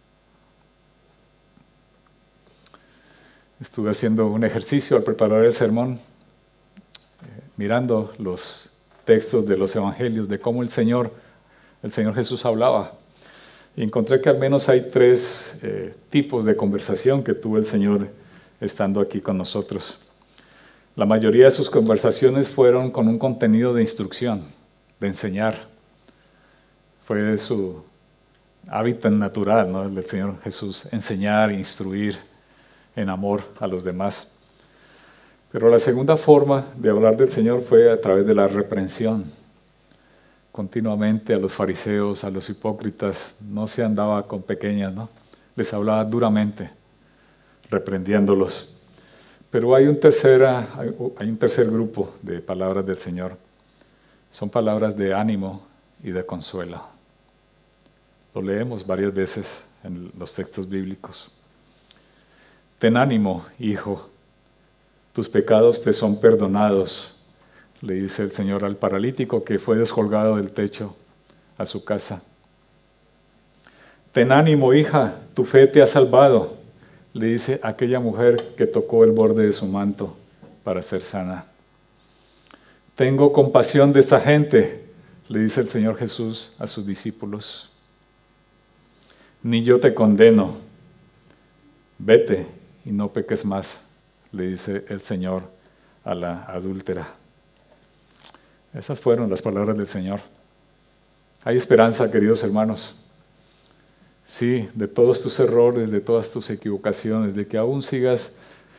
[SPEAKER 1] Estuve haciendo un ejercicio al preparar el sermón, mirando los textos de los evangelios, de cómo el Señor Jesús hablaba. Y encontré que al menos hay 3 tipos de conversación que tuvo el Señor estando aquí con nosotros. La mayoría de sus conversaciones fueron con un contenido de instrucción, de enseñar. Fue su hábitat natural, ¿no?, del Señor Jesús, enseñar, instruir en amor a los demás. Pero la segunda forma de hablar del Señor fue a través de la reprensión. Continuamente a los fariseos, a los hipócritas, no se andaba con pequeñas, ¿no? Les hablaba duramente, reprendiéndolos. Pero hay un tercer grupo de palabras del Señor. Son palabras de ánimo y de consuelo. Lo leemos varias veces en los textos bíblicos. Ten ánimo, hijo, tus pecados te son perdonados, le dice el Señor al paralítico que fue descolgado del techo a su casa. Ten ánimo, hija, tu fe te ha salvado, le dice aquella mujer que tocó el borde de su manto para ser sana. Tengo compasión de esta gente, le dice el Señor Jesús a sus discípulos. Ni yo te condeno, vete y no peques más, le dice el Señor a la adúltera. Esas fueron las palabras del Señor. Hay esperanza, queridos hermanos. Sí, de todos tus errores, de todas tus equivocaciones, de que aún sigas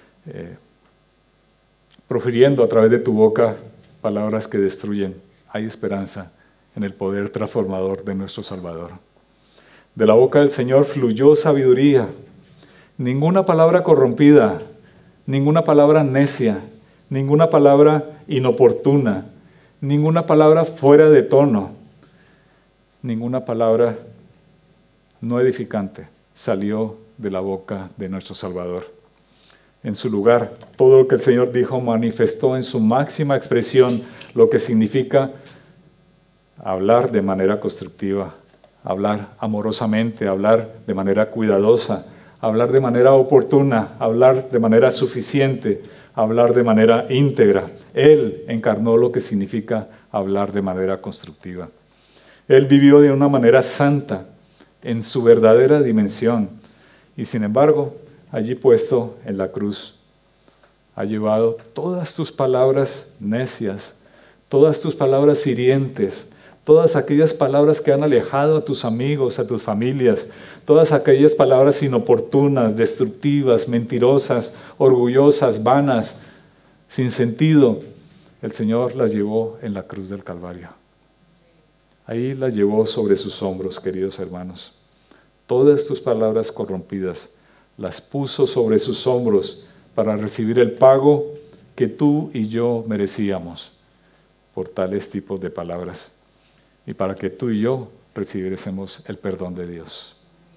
[SPEAKER 1] profiriendo a través de tu boca palabras que destruyen. Hay esperanza en el poder transformador de nuestro Salvador. De la boca del Señor fluyó sabiduría. Ninguna palabra corrompida, ninguna palabra necia, ninguna palabra inoportuna, ninguna palabra fuera de tono, ninguna palabra no edificante salió de la boca de nuestro Salvador. En su lugar, todo lo que el Señor dijo manifestó en su máxima expresión lo que significa hablar de manera constructiva, hablar amorosamente, hablar de manera cuidadosa, hablar de manera oportuna, hablar de manera suficiente, hablar de manera íntegra. Él encarnó lo que significa hablar de manera constructiva. Él vivió de una manera santa, en su verdadera dimensión, y sin embargo, allí puesto en la cruz, ha llevado todas tus palabras necias, todas tus palabras hirientes, todas aquellas palabras que han alejado a tus amigos, a tus familias, todas aquellas palabras inoportunas, destructivas, mentirosas, orgullosas, vanas, sin sentido. El Señor las llevó en la cruz del Calvario. Ahí las llevó sobre sus hombros, queridos hermanos. Todas tus palabras corrompidas las puso sobre sus hombros para recibir el pago que tú y yo merecíamos por tales tipos de palabras. y para que tú y yo recibiésemos el perdón de Dios.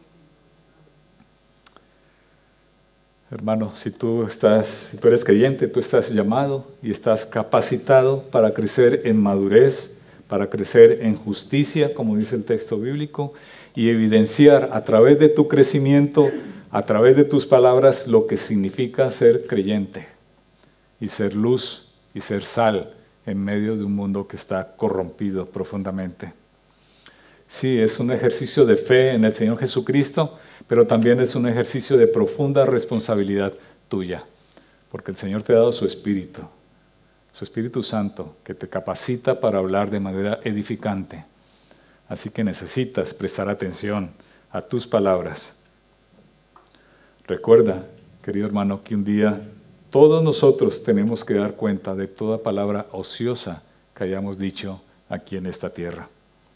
[SPEAKER 1] Hermano, si tú eres creyente, tú estás llamado y estás capacitado para crecer en madurez, para crecer en justicia, como dice el texto bíblico, y evidenciar a través de tu crecimiento, a través de tus palabras, lo que significa ser creyente y ser luz y ser sal en medio de un mundo que está corrompido profundamente. Sí, es un ejercicio de fe en el Señor Jesucristo, pero también es un ejercicio de profunda responsabilidad tuya, porque el Señor te ha dado su Espíritu Santo, que te capacita para hablar de manera edificante. Así que necesitas prestar atención a tus palabras. Recuerda, querido hermano, que un día todos nosotros tenemos que dar cuenta de toda palabra ociosa que hayamos dicho aquí en esta tierra.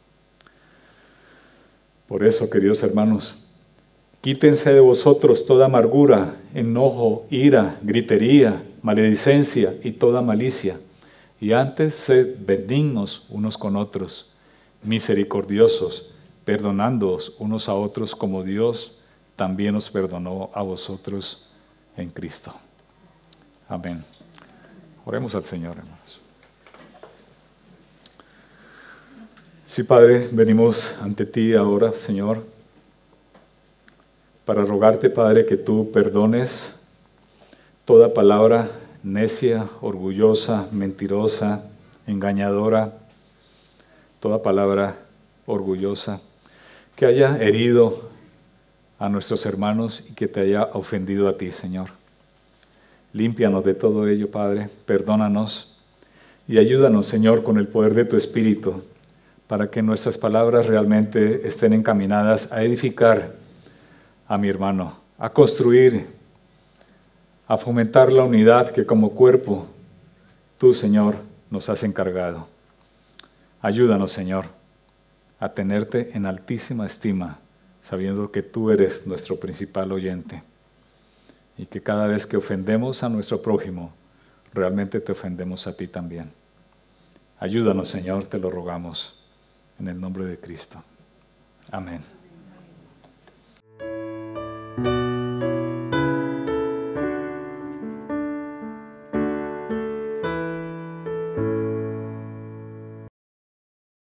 [SPEAKER 1] Por eso, queridos hermanos, quítense de vosotros toda amargura, enojo, ira, gritería, maledicencia y toda malicia. Y antes sed benignos unos con otros, misericordiosos, perdonándoos unos a otros como Dios también os perdonó a vosotros en Cristo. Amén. Oremos al Señor, hermanos. Sí, Padre, venimos ante ti ahora, Señor, para rogarte, Padre, que tú perdones toda palabra necia, orgullosa, mentirosa, engañadora, toda palabra orgullosa que haya herido a nuestros hermanos y que te haya ofendido a ti, Señor. Límpianos de todo ello, Padre, perdónanos y ayúdanos, Señor, con el poder de tu Espíritu, para que nuestras palabras realmente estén encaminadas a edificar a mi hermano, a construir, a fomentar la unidad que como cuerpo tú, Señor, nos has encargado. Ayúdanos, Señor, a tenerte en altísima estima, sabiendo que tú eres nuestro principal oyente y que cada vez que ofendemos a nuestro prójimo, realmente te ofendemos a ti también. Ayúdanos, Señor, te lo rogamos, en el nombre de Cristo. Amén.